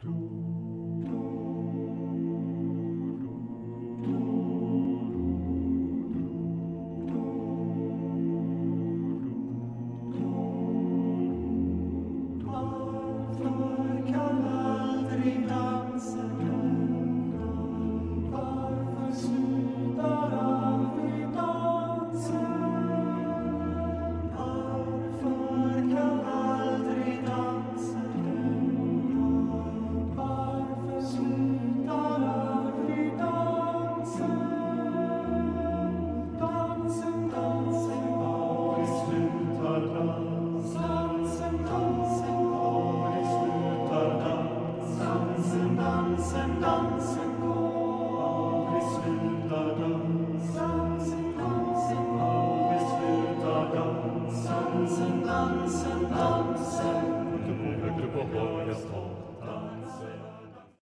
Varför kan aldrig dansen vända? Varför slutar aldrig dansen? Varför kan aldrig dansen vända? Varför slutar aldrig dansen? Dansen, dansen, var slutar dansen? Dansen, dansen, var slutar dansen? Dansen, dansen, dansen.